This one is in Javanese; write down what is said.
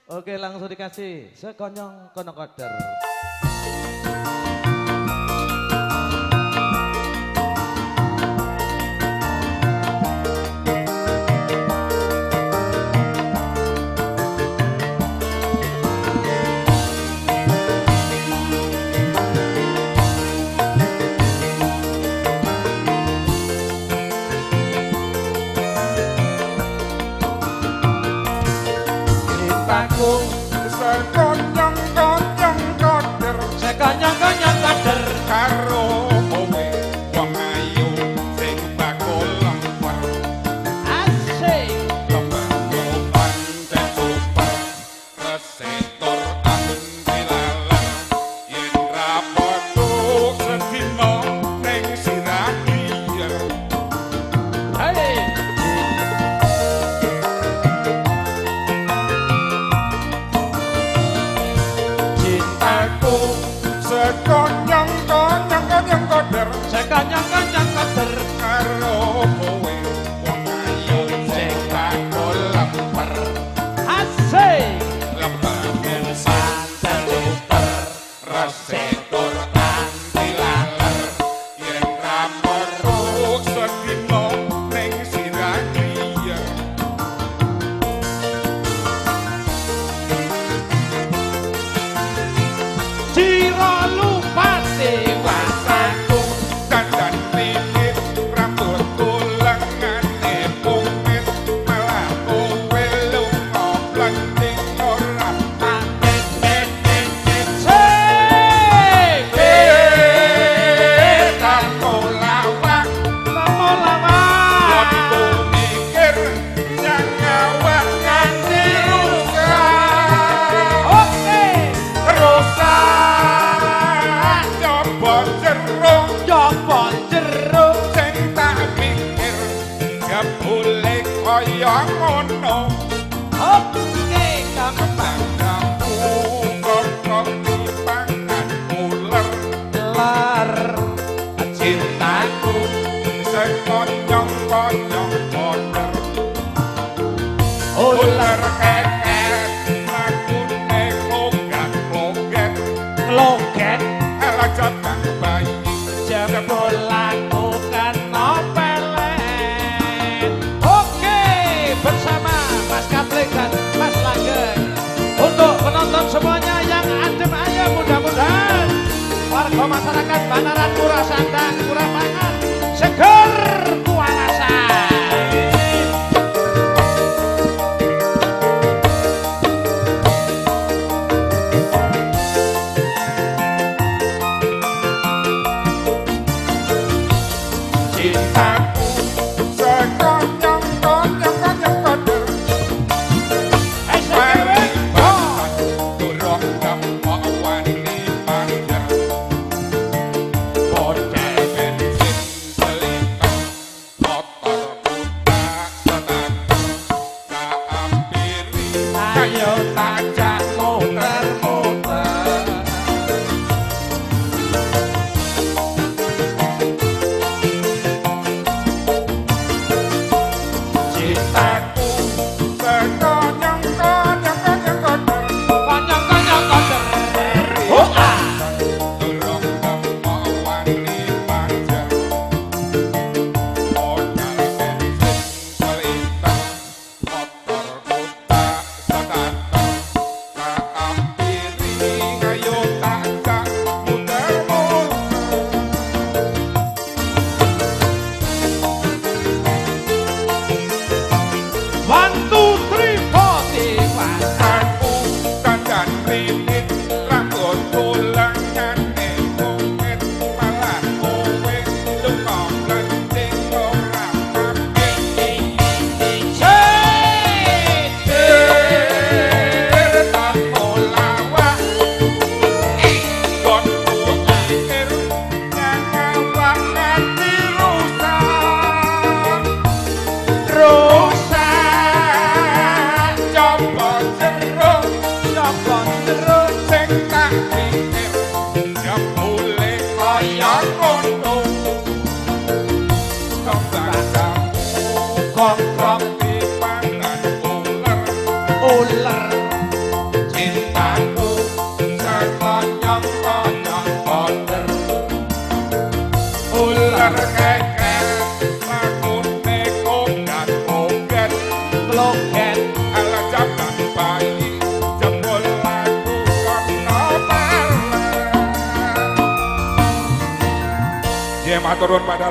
Oke, langsung dikasih sekonyong kono koder. Sekonyong-konyong koder, Sekonyong-konyong koder karo kowe wong ayu sing bakul lemper. asik. Lempermu pancen super, resetor antilaler. Yen rapotuk sedina ning sirah liyer. Hei. Cintaku sekonyong-konyong koder, Sekonyong-konyong koder karo kowe wong ayu sing bakul lemper. asik. Lempermu pancen super, resetor antilaler. Yen rapotuk sedina ning sirah liyer. Ciro lupate Wasaku dandan pipit, rambutku lengane pumit, malah kowe lunga blanting ora pancen. sik. Tanpa lawak, Kamu lawak. waktu mikir yang awak nganti rusak. Oke. Rusak coba jeruk Coba jeruk. sing tak pikir gak boleh kaya ngono. Oke, kamu Banggamu kok dipangan ular. kelar. Cintaku sekonyong-konyong koder, ular keket lakune logat-logat. Loget Elajat kang bayi jebol lakukan nopelet. Oke, bersama Mas Kapling dan Mas Langgeng. Untuk penonton semuanya yang adem ayem, mudah-mudahan warga masyarakat Banaran Murah Sandang, Murah Pangan, seger kualasan. cintaku sekonyong-konyong koder. Wani banget durung kemok wani mangger. Bocah bensin selipet, motor budak setan. Kaampiri ayo tajak muter-muter. Cintaku sekonyong-konyong koder. Konyong-konyong koder. Hoa. Durung kemok wani mangger. Modal bensin seliter, motor budak setan. Kaampiri ayo tajak muter-muter. 1, 2, 3, 4, Iwan. Aku dandan pipit, rambutku lengane pumit, malah kowe lunga blanting ora mampir. Tanpa lawak, nggonku mikir yang awak nganti rusak. Rusak coba jeruk sing tak pikir gak boleh kaya ngono. Kembang kamu kok dipangan ular. Ular bergeger lagune kogat-kogat Kloget ala jaman bayi jempol lagu kono balen. Ya maturun pada